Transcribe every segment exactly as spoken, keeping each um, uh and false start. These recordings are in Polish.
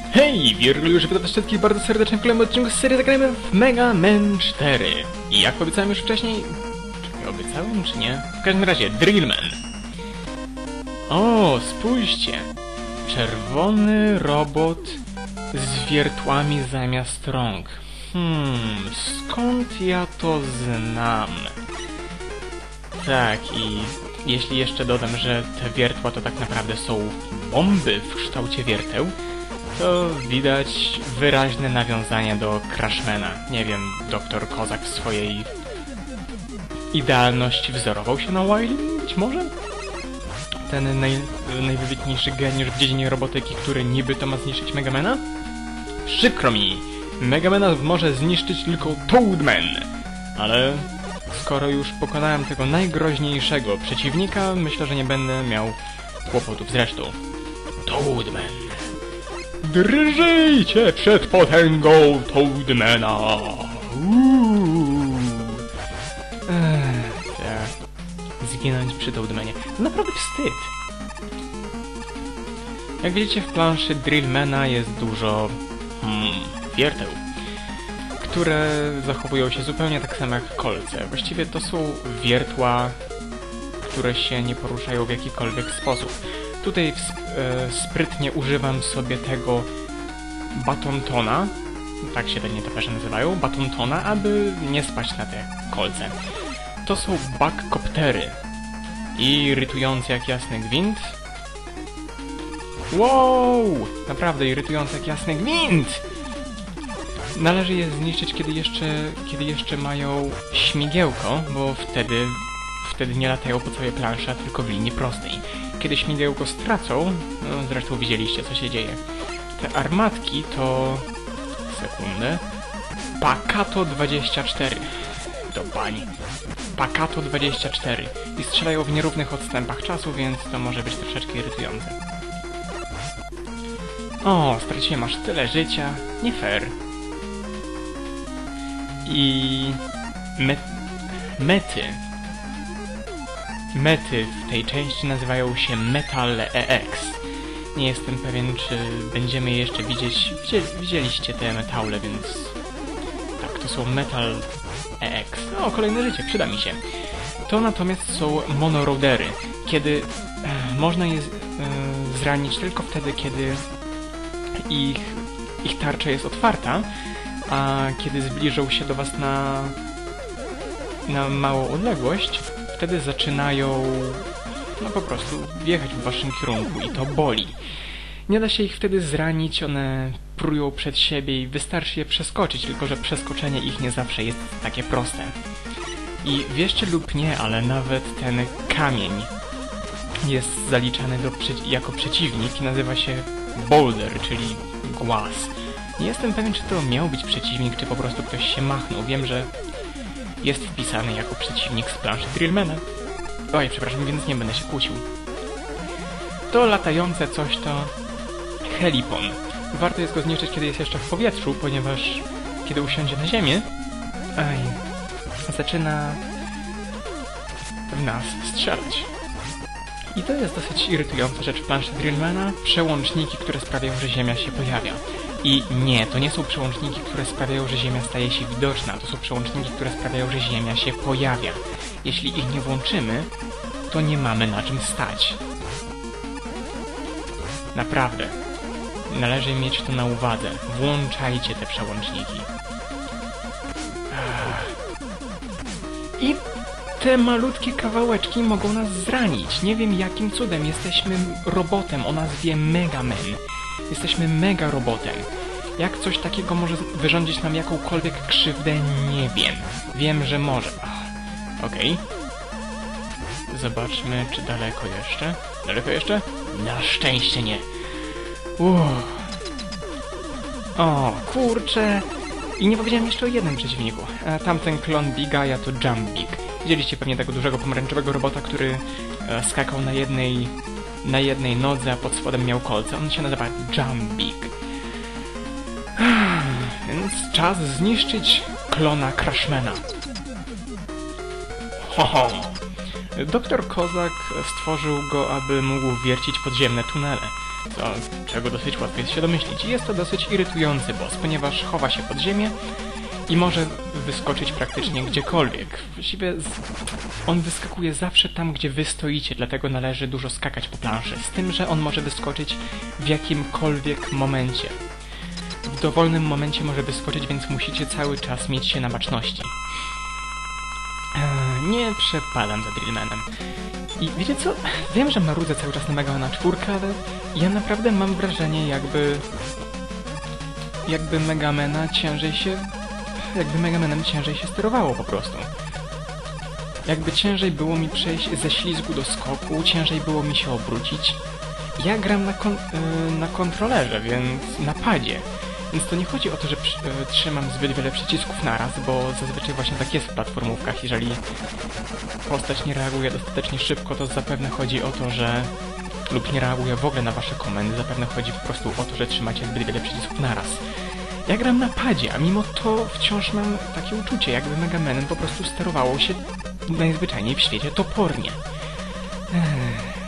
Hej, Wirglusz, witam was wszystkich bardzo serdecznie w kolejnym odcinku z serii Zagrajmy w Mega Man cztery. I jak obiecałem już wcześniej... Czy obiecałem, czy nie? W każdym razie, Drillman. O, spójrzcie! Czerwony robot z wiertłami zamiast rąk. Hmm, skąd ja to znam? Tak, i jeśli jeszcze dodam, że te wiertła to tak naprawdę są bomby w kształcie wierteł, to widać wyraźne nawiązanie do Crashmana. Nie wiem, doktor Kozak w swojej idealności wzorował się na Wily? Być może? Ten naj, najwybitniejszy geniusz w dziedzinie robotyki, który niby to ma zniszczyć Megamana? Przykro mi! Megamana może zniszczyć tylko Toadman! Ale skoro już pokonałem tego najgroźniejszego przeciwnika, myślę, że nie będę miał kłopotów z resztą. Toadman! Drżyjcie przed potęgą Toadmana! Ech, tak. Zginąć przy Toadmanie. To naprawdę wstyd. Jak widzicie, w planszy Drillmana jest dużo hmm, wierteł, które zachowują się zupełnie tak samo jak kolce. Właściwie to są wiertła, które się nie poruszają w jakikolwiek sposób. Tutaj e, sprytnie używam sobie tego batontona, tak się te nietoperze nazywają, batontona, aby nie spaść na te kolce. To są bugcoptery, irytujące jak jasny gwint. Wow! Naprawdę irytujące jak jasny gwint! Należy je zniszczyć, kiedy jeszcze, kiedy jeszcze mają śmigiełko, bo wtedy, wtedy nie latają po całej planszy, a tylko w linii prostej. Kiedy śmigiełko stracą, no zresztą widzieliście, co się dzieje. Te armatki to... sekundę... Pakato dwadzieścia cztery. Do bani. Pakato dwadzieścia cztery. I strzelają w nierównych odstępach czasu, więc to może być troszeczkę irytujące. O, straciłem aż tyle życia. Nie fair. I... Met... Mety. Mety w tej części nazywają się Metal E X. Nie jestem pewien, czy będziemy je jeszcze widzieć. Widzieli, widzieliście te metaule, więc... Tak, to są Metal E X. O, kolejne życie, przyda mi się. To natomiast są monorodery, kiedy e, można je e, zranić tylko wtedy, kiedy ich, ich tarcza jest otwarta, a kiedy zbliżą się do was na, na małą odległość, wtedy zaczynają, no po prostu, wjechać w waszym kierunku i to boli. Nie da się ich wtedy zranić, one prują przed siebie i wystarczy je przeskoczyć, tylko że przeskoczenie ich nie zawsze jest takie proste. I wierzcie lub nie, ale nawet ten kamień jest zaliczany do, jako przeciwnik i nazywa się boulder, czyli głaz. Nie jestem pewien, czy to miał być przeciwnik, czy po prostu ktoś się machnął. Wiem, że jest wpisany jako przeciwnik z planszy Drillmana. Oj, przepraszam, więc nie będę się kłócił. To latające coś to helipon. Warto jest go zniszczyć, kiedy jest jeszcze w powietrzu, ponieważ kiedy usiądzie na ziemię, aj, zaczyna w nas strzelać. I to jest dosyć irytująca rzecz w planszy Drillmana. Przełączniki, które sprawiają, że ziemia się pojawia. I nie, to nie są przełączniki, które sprawiają, że ziemia staje się widoczna. To są przełączniki, które sprawiają, że ziemia się pojawia. Jeśli ich nie włączymy, to nie mamy na czym stać. Naprawdę. Należy mieć to na uwadze. Włączajcie te przełączniki. I te malutkie kawałeczki mogą nas zranić. Nie wiem jakim cudem. Jesteśmy robotem o nazwie Mega Man. Jesteśmy mega robotem. Jak coś takiego może wyrządzić nam jakąkolwiek krzywdę? Nie wiem. Wiem, że może. Okej. Okay. Zobaczmy, czy daleko jeszcze. Daleko jeszcze? Na szczęście nie. Uff. O, kurczę. I nie powiedziałem jeszcze o jednym przeciwniku. E, tamten klon Bigaja to Jump Big. Widzieliście pewnie tego dużego pomarańczowego robota, który e, skakał na jednej, na jednej nodze, a pod spodem miał kolce. On się nazywa Jump Big. Więc czas zniszczyć klona Crashmana. Ho, ho. doktor Kozak stworzył go, aby mógł wiercić podziemne tunele. co, czego dosyć łatwo jest się domyślić. Jest to dosyć irytujący boss, ponieważ chowa się pod ziemię i może wyskoczyć praktycznie gdziekolwiek. Właściwie z... on wyskakuje zawsze tam, gdzie wy stoicie, dlatego należy dużo skakać po planszy. Z tym, że on może wyskoczyć w jakimkolwiek momencie. W dowolnym momencie może wyskoczyć, więc musicie cały czas mieć się na baczności. Eee, nie przepadam za Drillmanem. I wiecie co? Wiem, że marudzę cały czas na Megamana czwórkę, ale ja naprawdę mam wrażenie, jakby... jakby Megamana ciężej się... jakby Megamanem ciężej się sterowało po prostu. Jakby ciężej było mi przejść ze ślizgu do skoku, ciężej było mi się obrócić. Ja gram na, kon yy, na kontrolerze, więc na padzie. Więc to nie chodzi o to, że yy, trzymam zbyt wiele przycisków naraz, bo zazwyczaj właśnie tak jest w platformówkach. Jeżeli postać nie reaguje dostatecznie szybko, to zapewne chodzi o to, że... lub nie reaguje w ogóle na wasze komendy, zapewne chodzi po prostu o to, że trzymacie zbyt wiele przycisków naraz. Ja gram na padzie, a mimo to wciąż mam takie uczucie, jakby Megamanem po prostu sterowało się najzwyczajniej w świecie topornie. Ech.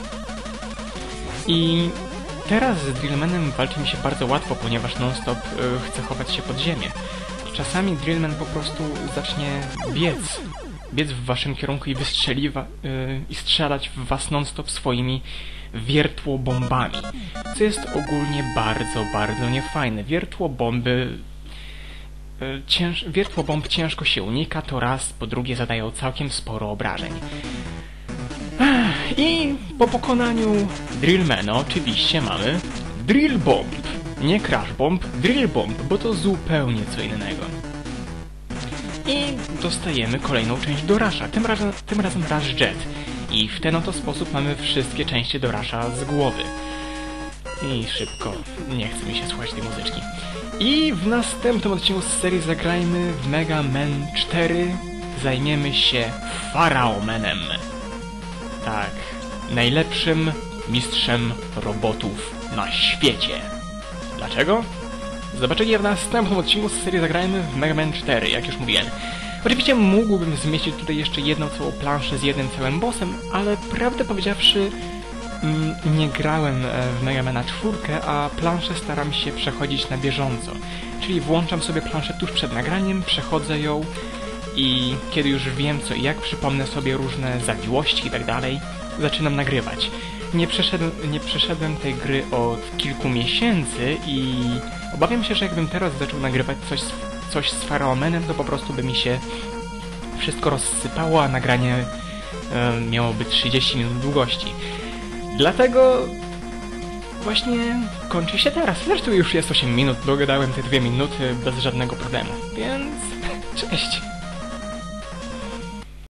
I teraz z Drillmanem walczy mi się bardzo łatwo, ponieważ non-stop y, chce chować się pod ziemię. Czasami Drillman po prostu zacznie biec, biec w waszym kierunku i wystrzeli wa y, i strzelać w was non-stop swoimi wiertłobombami, co jest ogólnie bardzo, bardzo niefajne. Wiertłobomby... Y, cięż wiertłobomb ciężko się unika, to raz, po drugie zadają całkiem sporo obrażeń. I po pokonaniu Drillmana oczywiście mamy Drill Bomb. Nie Crash Bomb, Drill Bomb, bo to zupełnie co innego. I dostajemy kolejną część do Rusha, tym razem, tym razem Rush Jet. I w ten oto sposób mamy wszystkie części do Rusha z głowy. I szybko, nie chce mi się słuchać tej muzyczki. I w następnym odcinku z serii zagrajmy w Mega Man cztery. Zajmiemy się Pharaohmanem. Tak, najlepszym mistrzem robotów na świecie. Dlaczego? Zobaczycie w następnym odcinku z serii zagrajmy w Mega Man cztery, jak już mówiłem. Oczywiście mógłbym zmieścić tutaj jeszcze jedną całą planszę z jednym całym bossem, ale prawdę powiedziawszy mm, nie grałem w Mega Mana czwórkę, a planszę staram się przechodzić na bieżąco. Czyli włączam sobie planszę tuż przed nagraniem, przechodzę ją i kiedy już wiem co i jak, przypomnę sobie różne zawiłości i tak dalej, zaczynam nagrywać. Nie przeszedłem, nie przeszedłem tej gry od kilku miesięcy i obawiam się, że jakbym teraz zaczął nagrywać coś, coś z Pharaohmanem, to po prostu by mi się wszystko rozsypało, a nagranie e, miałoby trzydzieści minut długości. Dlatego właśnie kończy się teraz. Zresztą już jest osiem minut, dogadałem te dwie minuty bez żadnego problemu, więc cześć!